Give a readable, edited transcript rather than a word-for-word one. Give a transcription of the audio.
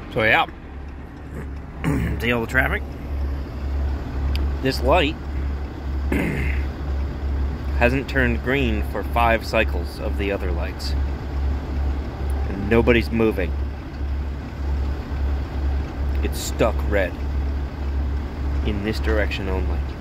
So yeah, see all the traffic? This light hasn't turned green for 5 cycles of the other lights. And nobody's moving. It's stuck red. In this direction only.